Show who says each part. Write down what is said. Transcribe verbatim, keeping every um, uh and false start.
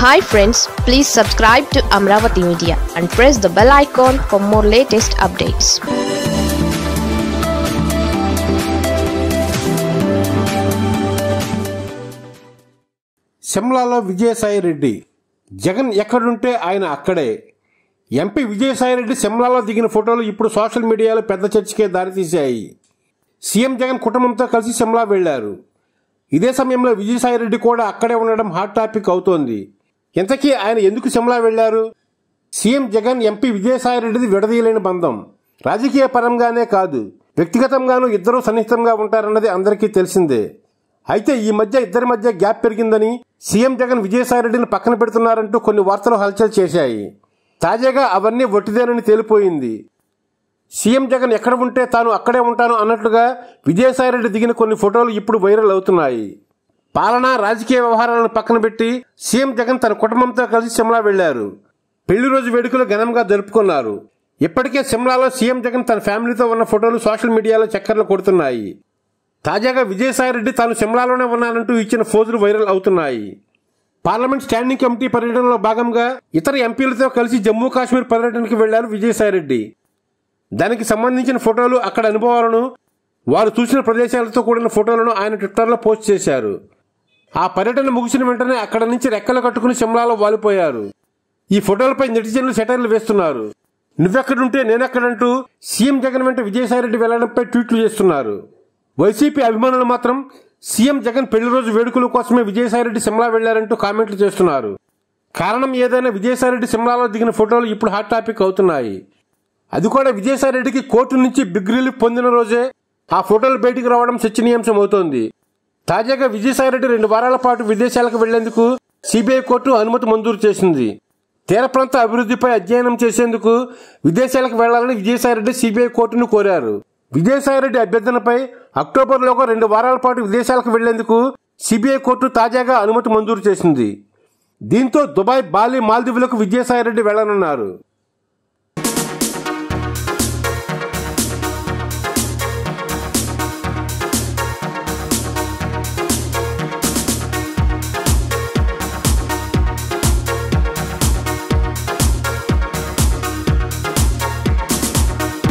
Speaker 1: Hi friends, please subscribe to Amaravathi Media and press the bell icon for more latest updates.
Speaker 2: Simla Vijaya Sai Reddy. Jagan ఎక్కడుంటే ఆయన అక్కడే. MP Vijaya Sai Reddy సిమ్లాలో దిగిన ఫోటోలు ఇప్పుడు social మీడియాలో పెద్ద చర్చకే దారితీశాయి. సీఎం జగన్ కుటుంబంతో కలిసి సిమ్లా వెళ్లారు. ఇదే సమయంలో విజయ సాయి రెడ్డి కూడా అక్కడే ఉండడం హాట్ టాపిక్ అవుతోంది. ఇంతకీ ఆయన ఎందుకు సిమ్లా వెళ్లారు? సీఎం జగన్ ఎంపీ విజయ సాయి రెడ్డిది విడదీయలేని బంధం. రాజకీయ పరంగానే కాదు, వ్యక్తిగతంగానూ ఇద్దరూ సన్నిహితంగా ఉంటారన్నది అందరికీ తెలిసిందే. అయితే ఈ మధ్య ఇద్దరి మధ్య గ్యాప్ పెరిగిందని, సీఎం జగన్ విజయసాయి రెడ్డిని పక్కన పెడుతున్నారంటూ కొన్ని వార్తలు హల్చల్ చేశాయి. తాజాగా అవన్నీ ఒట్టిదేనని తేలిపోయింది. సీఎం జగన్ ఎక్కడ ఉంటే తాను అక్కడే ఉంటాను అన్నట్లుగా విజయసాయి రెడ్డి దిగిన కొన్ని ఫోటోలు ఇప్పుడు వైరల్ అవుతున్నాయి. పాలన, రాజకీయ వ్యవహారాలను పక్కన పెట్టి సీఎం జగన్ తన కుటుంబంతో కలిసి సిమ్లా వెళ్లారు. పెళ్లి రోజు వేడుకలు ఘనంగా జరుపుకున్నారు. ఇప్పటికే సిమ్లాలో సీఎం జగన్ తన ఫ్యామిలీతో ఉన్న ఫోటోలు సోషల్ మీడియాలో చక్కర్లు కొడుతున్నాయి. తాజాగా విజయసాయి రెడ్డి తాను సిమ్లాలోనే ఉన్నానంటూ ఇచ్చిన ఫోజులు వైరల్ అవుతున్నాయి. పార్లమెంట్ స్టాండింగ్ కమిటీ పర్యటనలో భాగంగా ఇతర ఎంపీలతో కలిసి జమ్మూ కాశ్మీర్ పర్యటనకు వెళ్లారు విజయసాయి రెడ్డి. దానికి సంబంధించిన ఫోటోలు, అక్కడ అనుభవాలను, వారు చూసిన ప్రదేశాలతో కూడిన ఫోటోలను ఆయన ట్విట్టర్లో పోస్ట్ చేశారు. ఆ పర్యటన ముగిసిన వెంటనే అక్కడ నుంచి రెక్కలు కట్టుకుని సిమ్లాలో వాలిపోయారు. ఈ ఫోటోలపై నెటిజన్లు సెటైర్లు వేస్తున్నారు. నువ్వెక్కడుంటే నేనెక్కడంటూ సీఎం జగన్ వెంట విజయసాయి రెడ్డి వెళ్లడంపై ట్వీట్లు చేస్తున్నారు. వైసీపీ అభిమానులు మాత్రం సీఎం జగన్ పెళ్లి రోజు వేడుకల కోసమే విజయసాయి రెడ్డి సిమ్లా వెళ్లారంటూ కామెంట్లు చేస్తున్నారు. కారణం ఏదైనా విజయసాయి రెడ్డి సిమ్లాలో దిగిన ఫోటోలు ఇప్పుడు హాట్ టాపిక్ అవుతున్నాయి. అది కూడా విజయసాయి రెడ్డికి కోర్టు నుంచి బిగ్ రిలీఫ్ పొందిన రోజే ఆ ఫోటోలు బయటికి రావడం చర్చనీయాంశం అవుతోంది. తాజాగా విజయసాయి రెడ్డి రెండు వారాల పాటు విదేశాలకు వెళ్లేందుకు సిబిఐ కోర్టు అనుమతి మంజూరు చేసింది. తీర ప్రాంత అభివృద్ధిపై అధ్యయనం చేసేందుకు విదేశాలకు వెళ్లాలని విజయసాయి రెడ్డి సిబిఐ కోర్టును కోరారు. విజయసాయి రెడ్డి అభ్యర్థనపై అక్టోబర్లోగా రెండు వారాల పాటు విదేశాలకు వెళ్లేందుకు సిబిఐ కోర్టు తాజాగా అనుమతి మంజూరు చేసింది. దీంతో దుబాయ్, బాలి, మాల్దీవులకు విజయసాయి రెడ్డి వెళ్లనున్నారు.